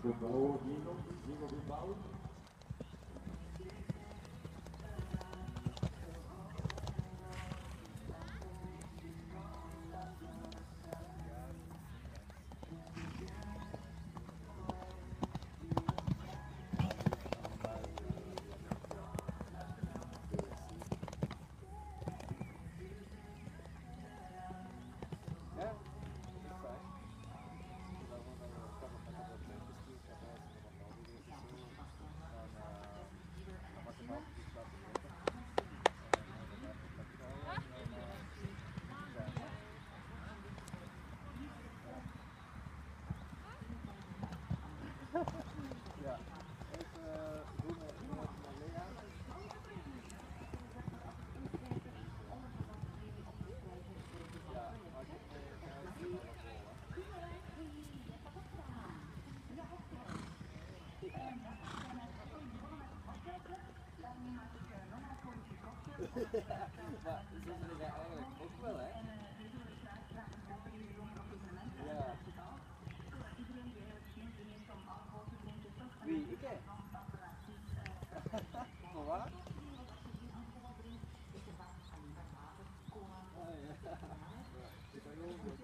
Gebouwen, nieuwe gebouwen. Ja, even doen met Lea. Ja, maar ik maar ze zullen daar eigenlijk ook wel, hè? Ja. Wie? Ik hè? Van waar? Oh ja.